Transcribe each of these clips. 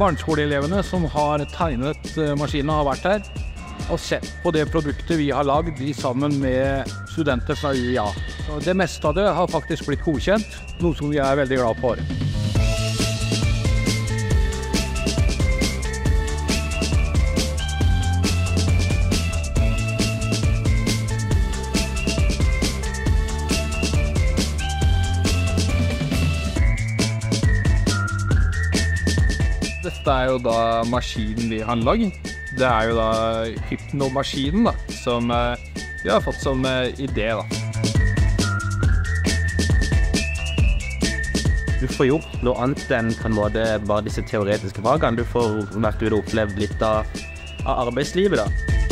Barneskoleelevene som har tegnet maskinen har vært her og sett på det produktet vi har laget sammen med studenter fra UiA. Så det meste av det har faktisk blitt godkjent, noe som vi er veldig glad for. Dette er jo da maskinen vi har laget. Det er jo da hypnomaskinen da, som vi har fått som idé da. Du får gjort noe annet enn på en måte bare disse teoretiske fagene. Du får vært ute og opplevd litt av arbeidslivet da.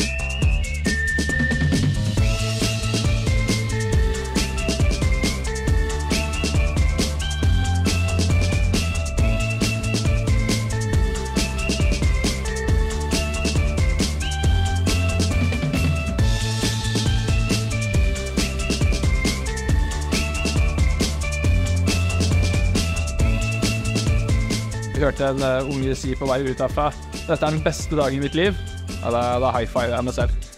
Jeg hørte en unge si på vei ut herfra, dette er den beste dagen i mitt liv. Ja, da high five jeg meg selv.